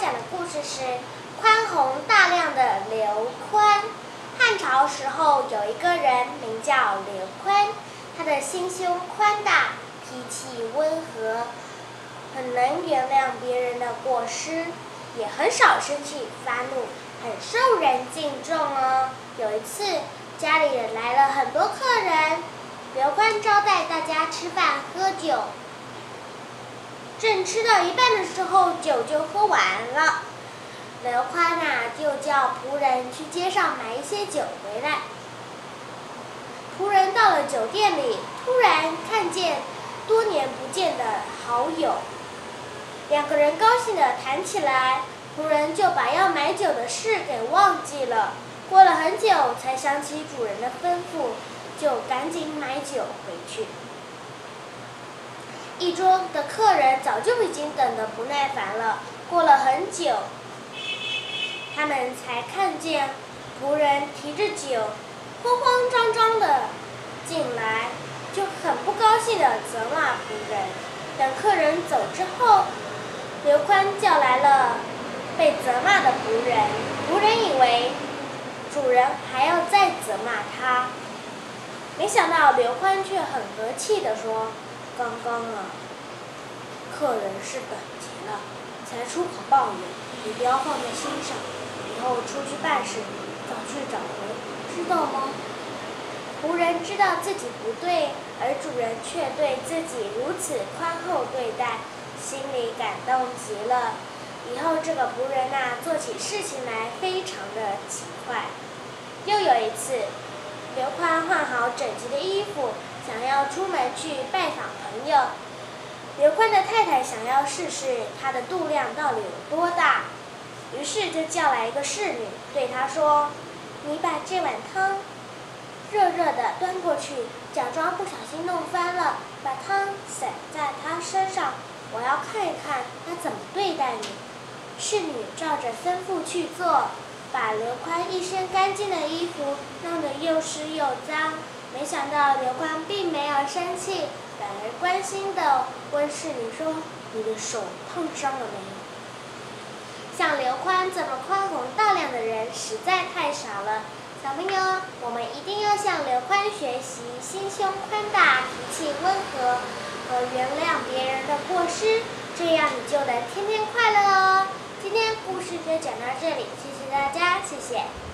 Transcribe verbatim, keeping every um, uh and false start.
享的故事是宽宏大量的刘宽。汉朝时候有一个人名叫刘宽，他的心胸宽大，脾气温和，很能原谅别人的过失，也很少生气发怒，很受人敬重哦。有一次，家里来了很多客人，刘宽招待大家吃饭喝酒。正吃到一半的时候，酒就喝完了。刘宽啊，就叫仆人去街上买一些酒回来。仆人到了酒店里，突然看见多年不见的好友，两个人高兴地谈起来，仆人就把要买酒的事给忘记了。过了很久，才想起主人的吩咐，就赶紧买酒回去。一桌的客人早就已经等得不耐烦了，过了很久，他们才看见仆人提着酒，慌慌张张地进来，就很不高兴地责骂仆人。等客人走之后，刘宽叫来了被责骂的仆人，仆人以为主人还要再责骂他，没想到刘宽却很和气地说：“刚刚啊，客人是等急了，才出口抱怨，你不要放在心上，以后出去办事早去早回，知道吗？”仆人知道自己不对，而主人却对自己如此宽厚对待，心里感动极了。以后这个仆人啊，做起事情来非常的勤快。又有一次，刘宽换好整齐的衣服，想要出门去拜访朋友。刘宽的太太想要试试他的肚量到底有多大，于是就叫来一个侍女，对他说：“你把这碗汤热热的端过去，假装不小心弄翻了，把汤洒在他身上，我要看一看他怎么对待你。”侍女照着吩咐去做，把刘宽一身干净的衣服弄得又湿又脏。没想到刘宽并没有生气，反而关心地问侍女说：“你的手烫伤了没有？”像刘宽这么宽宏大量的人实在太少了。小朋友，我们一定要向刘宽学习，心胸宽大，脾气温和，和原谅别人的过失，这样你就能天天快乐哦。今天故事就讲到这里，谢谢大家，谢谢。